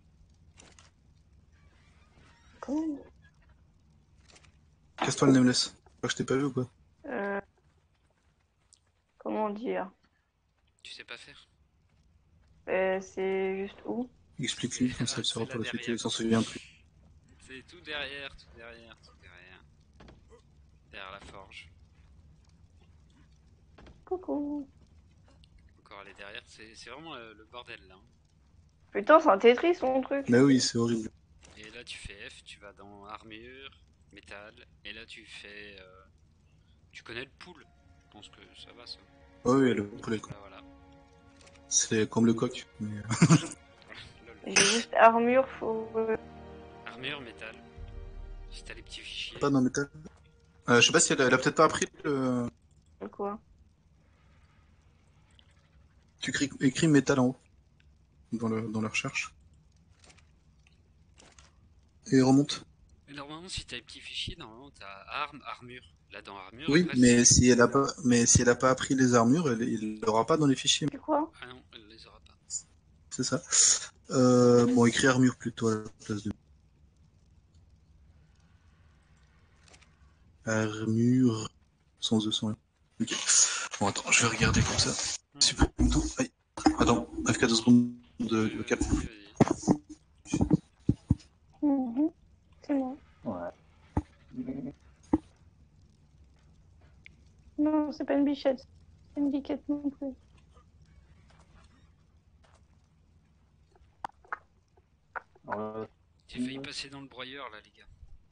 Comment Casse-toi le nameless. Je crois que je t'ai pas vu ou quoi? euh, Comment dire Tu sais pas faire. euh, C'est juste où? Explique-lui, comme ça Ah, il c'est saura là pour la suite, il derrière. s'en souvient plus. C'est tout derrière, tout derrière, tout derrière. Derrière la forge. Coucou. Encore aller derrière. C'est c'est vraiment euh, le bordel là. Hein. Putain, c'est un Tetris son truc. Mais oui, c'est horrible. Et là tu fais F, tu vas dans armure, métal. Et là tu fais. euh, Tu connais le pool. Je pense que ça va ça. Oh oui, le poulet, quoi. Bah voilà. C'est comme le coq. Mais... Lol. J'ai juste armure, faut. euh, Armure, métal. Si t'as les petits fichiers. Pas dans métal. Euh, je sais pas si elle a, elle a peut-être pas appris le... Quoi? Tu écris, écris métal en haut. Dans, le, dans la recherche. Et remonte. Et normalement, si t'as les petits fichiers, normalement t'as arme, armure. Là dans armure, Oui, après mais c'est. si elle a pas, mais si elle a pas appris les armures, elle, il l'aura pas dans les fichiers. C'est quoi? Ah non, elle les aura pas. C'est ça. Euh, bon, écris armure plutôt à la place de... Armure. Sans E, sans E. Ok. Bon, attends, je vais regarder comme ça. Super. Aïe. Attends, F K deux secondes de Oui, vocal. vas-y, vas-y. Mhm. C'est moi. Non, c'est pas une bichette. C'est une biquette non plus. J'ai failli passer dans le broyeur là, les gars.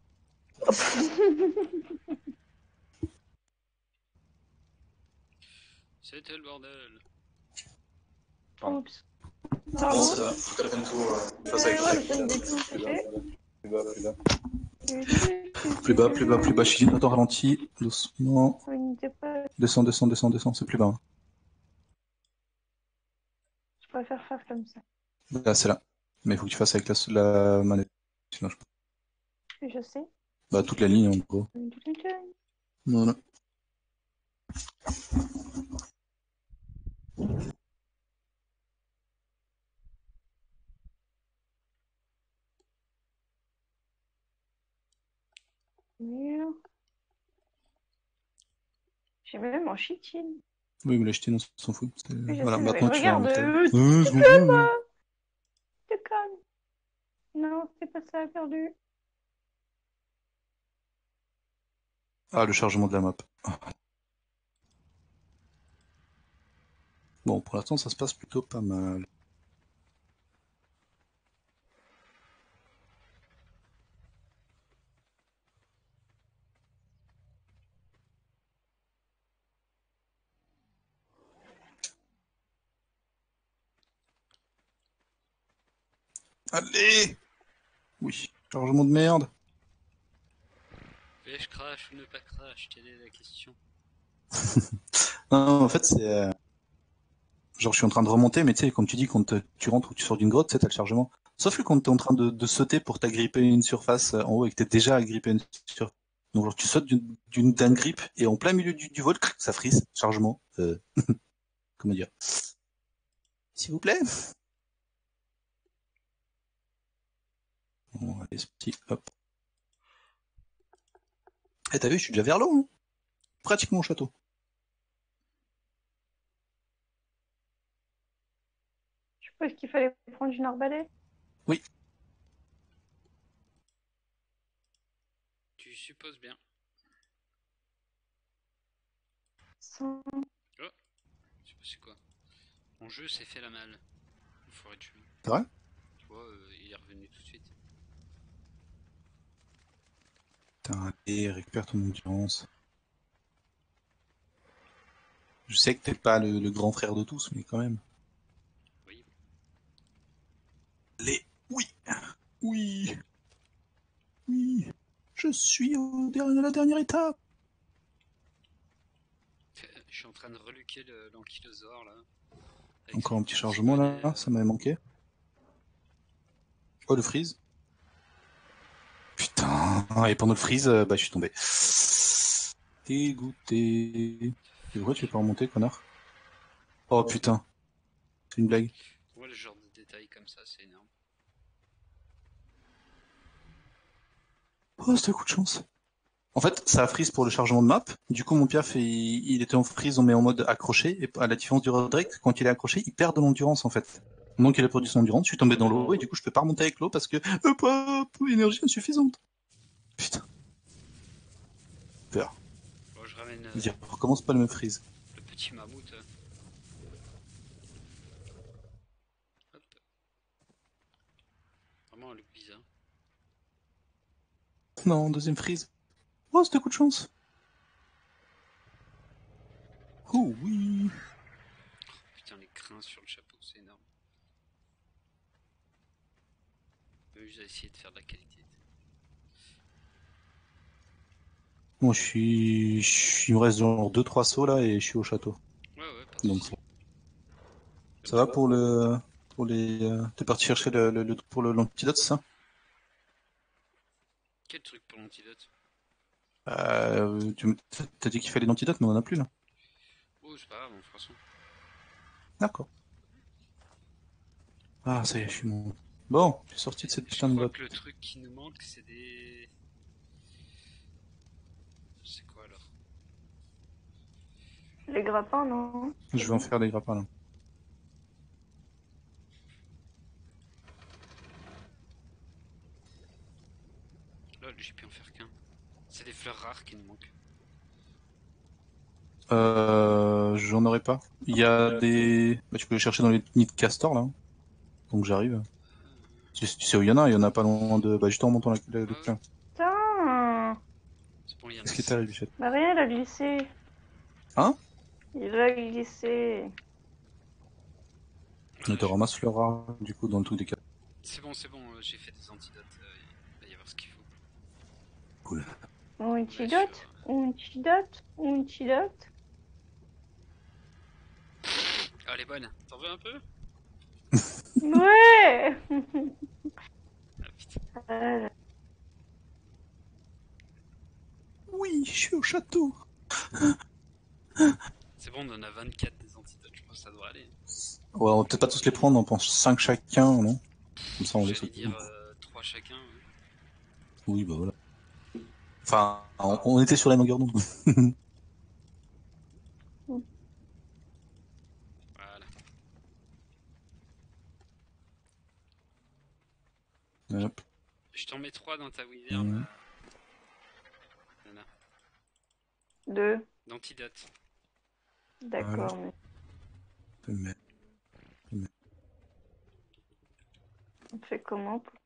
C'était le bordel. Oups. Bon, Pardon? ça va. Faut que je fasse un tour euh, face Ouais, avec ouais, la je donne des coups, Plus ok? bas, plus bas, plus bas. Tu, tu, tu, Plus tu, bas, tu. plus bas, plus bas. Chili, attends, ralenti. Doucement. Oui, n'était pas... Descends, descends, descends, descends. C'est plus bas. Hein. Je préfère faire comme ça. Là, c'est là. Mais il faut que tu fasses avec la, la manette. Sinon, je... Je sais. Bah, toute la ligne, en gros. Voilà. Mur. J'ai même en chitine. Oui, mais la ch'tine, on s'en fout. c'est- Oui, je Voilà, sais, mais maintenant tu l'as regarde, inventé. euh, Euh, je m'en fous, moi. te calme. Non, c'est pas ça, perdu. Ah, le chargement de la map. Bon, pour l'instant, ça se passe plutôt pas mal. Allez! Oui, chargement de merde. Vais-je crash ou ne pas crash? Quelle est la question? Non, non, en fait, c'est... euh, Genre, je suis en train de remonter, mais tu sais, comme tu dis, quand te- tu rentres ou tu sors d'une grotte, tu sais, t'as le chargement. Sauf que quand t'es en train de, de sauter pour t'agripper une surface euh, en haut et que t'es déjà agrippé une surface. Donc, genre, tu sautes d'une d'une- d'un grip et en plein milieu du, du vol, ça frise, chargement. Euh... Comment dire? S'il vous plaît? Bon, allez, c'est parti, hop. Eh, t'as vu, je suis déjà vers l'eau, hein. Pratiquement au château. Je suppose qu'il fallait prendre une arbalète. Oui. Tu supposes bien. Sans- Je sais pas c'est quoi. Mon jeu s'est fait la malle. Il faudrait tuer. C'est vrai? Tu vois, euh, il est revenu tout de suite. Putain, allez, récupère ton endurance. Je sais que t'es pas le, le grand frère de tous, mais quand même. Oui. Allez, oui, oui, oui. Je suis au dernier, à la dernière étape. Je suis en train de reluquer le- l'ankylosaure là. Avec Encore son un petit petit chargement bonnet, là, euh, ça m'avait manqué. Oh, le freeze. Putain, et pendant le freeze, euh, bah je suis tombé. Dégoûté. Et pourquoi tu veux pas remonter, connard? Oh putain, c'est une blague. Ouais, le genre de détails comme ça, c'est énorme. Oh, c'était un coup de chance. En fait, ça a freeze pour le chargement de map. Du coup, mon piaf, il, il était en freeze, on met en mode accroché. Et à la différence du Roderick, quand il est accroché, il perd de l'endurance en fait. Donc il a perdu son endurance, je suis tombé dans l'eau et du coup, je peux pas remonter avec l'eau parce que hop, hop, énergie insuffisante. Putain, peur. Bon, je ramène euh, Vas-y, recommence pas le même freeze. le petit mammouth. euh. Hop. Vraiment un look bizarre. Non, deuxième freeze. Oh, c'était coup de chance. Oh oui. Putain, les crins sur le chapeau, c'est énorme. Je vais juste essayer de faire de la qualité. Moi, je suis, je suis- il me reste genre deux trois sauts là et je suis au château. Ouais, ouais, pas de Donc soucis. ça, ça va pour le, pour les, euh, t'es parti chercher le, le, le- pour le l'antidote, c'est ça? Quel truc pour l'antidote? Euh, tu m- t'as dit qu'il fallait l'antidote, mais on en a plus là. Oh, c'est pas grave, on fera ça. D'accord. Ah, ça y est, je suis mon. Bon, je suis sorti de cette Je putain de crois grotte. que le truc qui nous manque, c'est des... C'est quoi alors? Les grappins, non. Je vais en faire des grappins là. Là, j'ai pu en faire qu'un. C'est des fleurs rares qui nous manquent. Euh, j'en aurais pas. Il y a des. Bah, tu peux les chercher dans les nids de castor là. Donc j'arrive. Tu, tu sais où il y en a, il y en a pas loin de. Bah, juste en remontant la, la, le Ah ouais, plein. Putain. c'est bon, il y en a Qu'est-ce qui cinq. t'arrive, Bichette? Bah rien, il a glissé. Hein? Il a glissé. Mais Voilà, te je- ramasse le rat, du coup, dans le truc des cas. C'est bon, c'est bon, euh, j'ai fait des antidotes. euh, Il va y avoir ce qu'il faut. Cool. On est sur... Antidote. Antidote. Antidote. Ah, elle est bonne. T'en veux un peu? Ouais. Ah putain. Euh, Oui, je suis au château. C'est bon, on en a vingt-quatre des antidotes, je pense que ça devrait aller. Ouais, on va peut-être pas tous les prendre, on pense cinq chacun, non? Comme ça, on laisse. J'allais dire euh, trois chacun. Ouais. Oui, bah voilà. Enfin, on, on était sur la longueur d'onde. Hop. Je t'en mets trois dans ta wyvern. Mmh. Voilà. Deux. D'antidote. D'accord, mais Mais... on fait comment pour...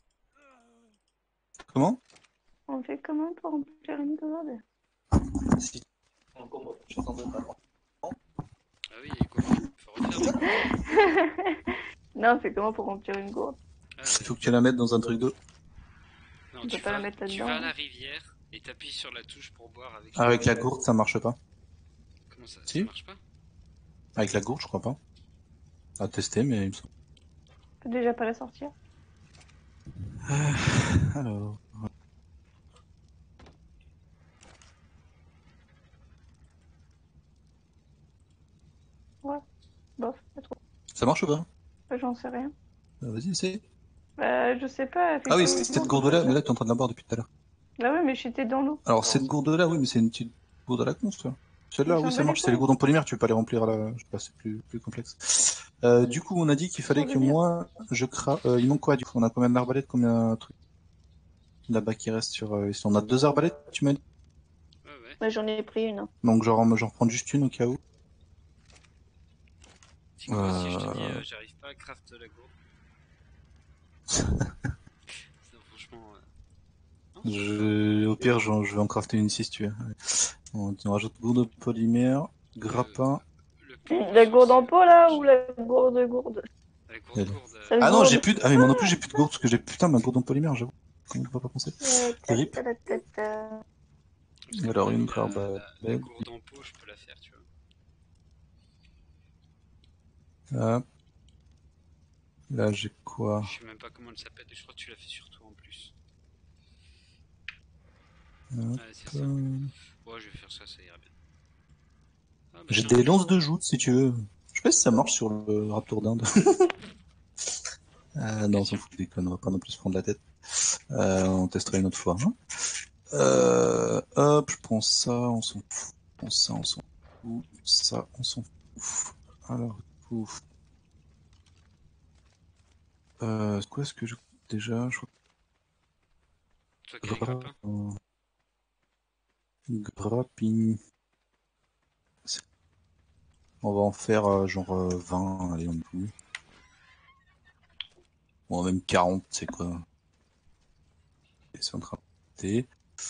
Comment? On fait comment pour remplir une gourde? Si. Je t'entendais pas. Ah oui, les gourdes. Faut refaire des gourdes. Non, on fait comment pour remplir une gourde? Ah, Il ouais. faut que tu la mettes dans un truc d'eau. Non, On tu peut pas vas, la mettre tu là-dedans, vas à la hein. rivière et t'appuies sur la touche pour boire avec. Avec la gourde, ça marche pas. Comment ça, ça Si? marche pas? Avec la gourde, je crois pas. À tester, mais il me semble. On peut déjà pas la sortir. Alors. Ouais. Bof, pas trop. Ça marche ou pas? Bah, j'en sais rien. Euh, Vas-y, essaye. Bah, je sais pas, Ah oui, effectivement. cette faut gourde-là, choisir. mais là, t'es en train de la boire depuis tout à l'heure. Bah ouais, mais j'étais dans l'eau. Alors, cette gourde-là, oui, mais c'est une petite gourde à la con, ça. On Celle-là, s'en oui, bat ça les marche. C'est les couilles. gourdes en polymère, tu peux pas les remplir à la. Je sais pas, c'est plus, plus complexe. Euh, du coup, on a dit qu'il fallait Sans que délire. moi, je cra... Euh, il manque quoi, du coup? On a combien d'arbalètes, combien de trucs là-bas qui reste sur. Euh, ici, on a deux arbalètes, tu m'as dit? Ouais, ouais. Bah, j'en ai pris une. Donc, genre, j'en reprends juste une au cas où. C'est quoi si je te dis Euh... euh, j'arrive pas à craft la gourde? Ça, franchement. euh, Non, ça va. Je... Au pire, j'en- je vais en crafter une ici si tu veux. Allez. On, on rajoute gourde polymère, grappin. Le plus La gros gourde en souci, pot, là, ou la gourde gourde? la gourde Elle. gourde. euh, Celle Ah non, j'ai gourde. plus de... Ah mais moi non plus j'ai plus de gourde parce que j'ai putain ma gourde en polymère, j'avoue. Comment on va pas penser? Euh, ta, Rip. ta, ta, ta, ta. Parce que Alors même une la, arbalète. la, la gourde en pot, je peux la faire, tu vois. Hop. Là j'ai quoi? Je sais même pas comment elle s'appelle, et je crois que tu l'as fait sur toi en plus. Hop. Ouais, c'est ça. Ouais, je vais faire ça, ça ira bien. Ah, bah, J'ai tiens, des lances de joute si tu veux. Je sais pas si ça marche sur le raptor d'Inde. Ah non, on s'en fout des connes, on va pas non plus se prendre la tête. Euh, on testera une autre fois. Hein. Euh, hop, je prends ça, on s'en fout. Je prends ça, on s'en fout. Ça, on s'en fout. Alors, ouf. Euh, quoi est-ce que je... Déjà, je crois toi qui as les grappins. que... Grappin. On va en faire euh, genre euh, vingt, allez, on est tout. Bon, même quarante, c'est quoi? C'est en train de...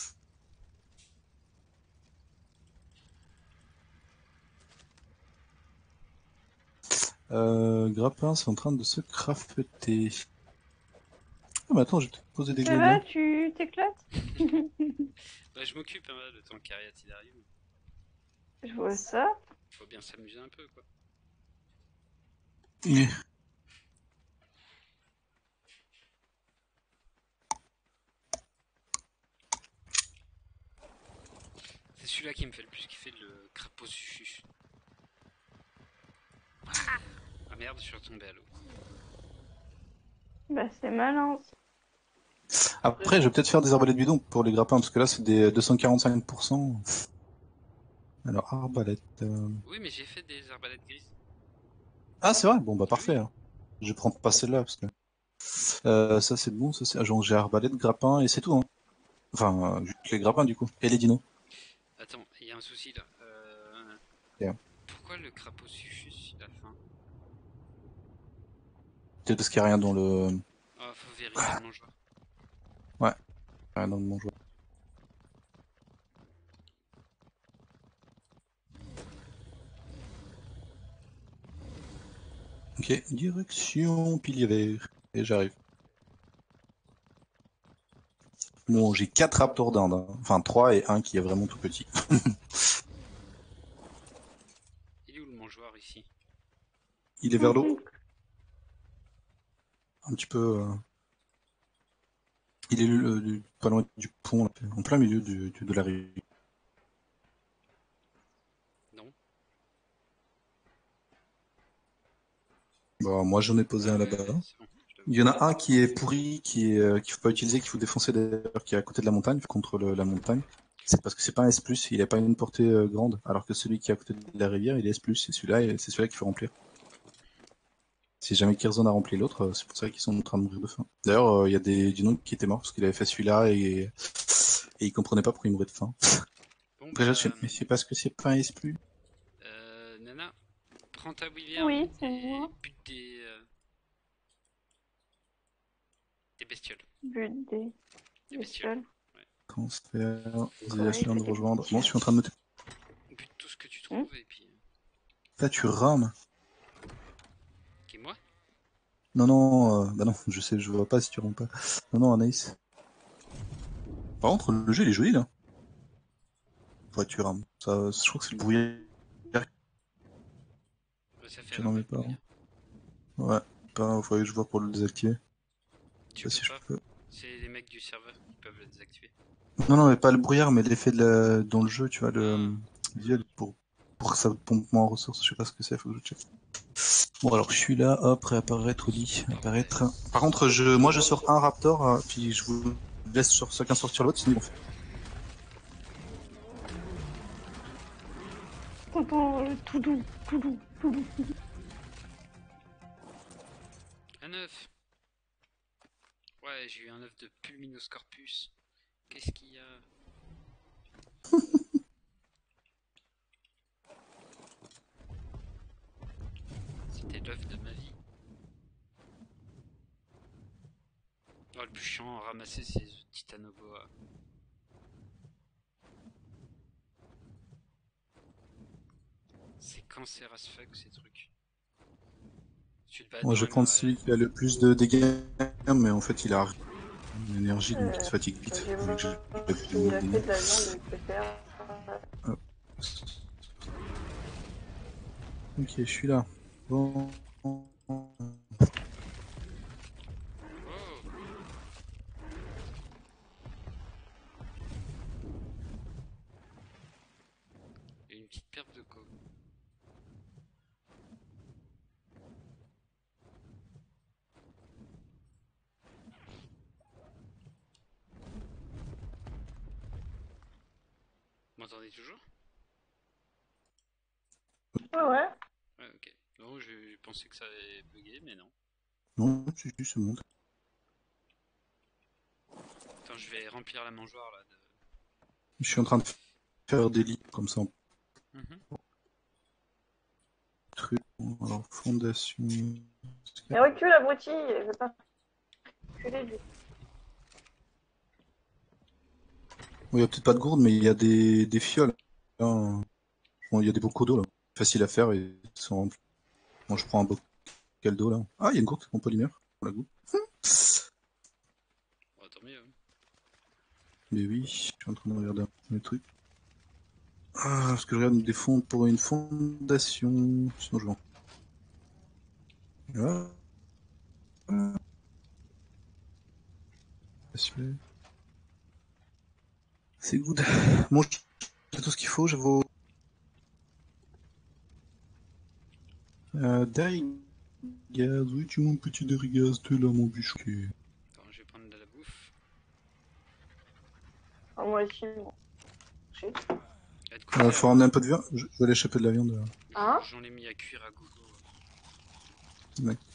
Euh, grappin, c'est en train de se crafter. Ah, mais attends, j'ai peut-être posé des Ça va, grenades. tu t'éclates? Bah, je m'occupe hein, de temps qu'Ariat il arrive. Je vois ça. Faut bien s'amuser un peu, quoi. Yeah. C'est celui-là qui me fait le plus kiffer, le crapaud chuchu. Ah merde, je suis retombé à l'eau. Bah, c'est malin. Après, je vais peut-être faire des arbalètes bidons pour les grappins, parce que là, c'est des deux cent quarante-cinq pour cent. Alors, arbalète... Euh... Oui, mais j'ai fait des arbalètes grises. Ah, c'est vrai? Bon, bah parfait. Hein. Je prends pas celle-là, parce que... Euh, ça, c'est bon, ça, c'est... Genre, j'ai arbalète, grappin, et c'est tout, hein. Enfin, euh, juste les grappins, du coup. Et les dinos. Attends, il y a un souci, là. Euh... Yeah. Pourquoi le crapaud chuchu, il a faim? Peut-être parce qu'il n'y a rien dans le... Ah, faut vérifier le mangeoire. Ouais, rien dans le mangeoire. Ok, direction pilier vert. Et j'arrive. Bon, j'ai quatre raptors d'Inde. Hein. Enfin, trois et un qui est vraiment tout petit. Il est où le mangeoire ici? Il est vers l'eau. Un petit peu... Euh... Il est le, le, pas loin du pont, là, en plein milieu du, du, de la rivière. Non. Bon, moi, j'en ai posé Ah, un ouais, là-bas. ouais, c'est bon. Il y en a un qui est pourri, qui est euh, qu'il faut pas utiliser, qu'il faut défoncer d'ailleurs, qui est à côté de la montagne, contre le, la montagne. C'est parce que c'est pas un S plus, il a pas une portée euh, grande, alors que celui qui est à côté de la rivière, il est S plus. C'est celui-là, et c'est celui-là qu'il faut remplir. Si jamais Kierzone a rempli l'autre, euh, c'est pour ça qu'ils sont en train de mourir de faim. D'ailleurs, il euh, y a des Dino qui étaient morts parce qu'il avait fait celui-là et... et il comprenait pas pourquoi il mourait de faim. Bon, Après, bah, je sais, mais c'est parce que c'est pas un esprit. euh, Nana, prends ta Wyvern Oui, c'est et moi. bute des, euh, des bestioles. But des Des bestioles. bestioles. Transfert, vas-y, Ouais, laisse-le de c'est rejoindre. des Bon, je suis en train de noter. Bute tout ce que tu Hmm. trouves et puis. Là, tu rames. Qui, moi? Non, non, euh, bah non, je sais, je vois pas si tu rames pas. Non, non, Anaïs. Par contre, le jeu, il est joli, là. Ouais, tu rames. Ça, je crois que c'est le brouillard Ouais, ça fait qui un n'en peu met de pas. brouillard. Ouais, pas, faudrait que je vois pour le désactiver. Tu Pas peux si je pas. peux. C'est les mecs du serveur qui peuvent le désactiver. Non, non, mais pas le brouillard, mais l'effet de la... dans le jeu, tu vois, le Ah. visuel pour, pour que ça pompe moins en ressources. Je sais pas ce que c'est, faut que je check. Bon, alors je suis là, hop, réapparaître, au lit, apparaître. Par contre, je, moi je sors un raptor, euh, puis je vous laisse sur chacun sortir l'autre, sinon ils vont faire. T'entends euh, tout doux, tout doux, tout doux. Un œuf. Ouais, j'ai eu un œuf de Pulminoscorpus. Qu'est-ce qu'il y a? C'était l'œuf de ma vie. Oh, le plus chiant à ramasser, c'est The Titanoboa. C'est cancer as fuck ces trucs. Tu te bats Moi dans je vais le prendre marais. celui qui a le plus de dégâts, mais en fait il a une énergie donc il Euh, se fatigue vite. J'ai Vu que j'ai mangé mis la des queue nids. de la viande, donc je préfère. Hop. Ok, je suis là. Bon. Oh, et une petite perte de co. Vous m'entendez toujours? Ouais, ouais. Ouais, ok. Non, je pensais que ça avait bugué, mais non. Non, si, si, c'est bon. Attends, je vais remplir la mangeoire là. De... Je suis en train de faire des lits comme ça en Mhm. truc. Alors, fondation. Et recule, abruti, je veux pas reculer lui. Bon, il y a peut-être pas de gourde, mais il y a des, des fioles. Là, bon, il y a des bocaux d'eau là. Facile à faire et ils sont remplis. Moi je prends un bocal d'eau là. Ah, il y a une gourde en polymère. On la goûte. Oh, tant mieux. Hein. Mais oui, je suis en train de regarder un truc. Ah, parce que je regarde des fonds pour une fondation. Sinon je vends. Voilà. C'est good. Bon, j'ai tout ce qu'il faut. Je vaux. Euh, Derrigaz. Oui, tu mon petit Derrigaz. T'es là, mon bichon. Ok. Attends, je vais prendre de la bouffe. Ah, moi aussi, bon. J'ai- Elle te coûter Euh, à faut ramener un peu de viande. Je je vais aller choper de la viande. Hein? J'en ai mis à cuire à gogo. Mec.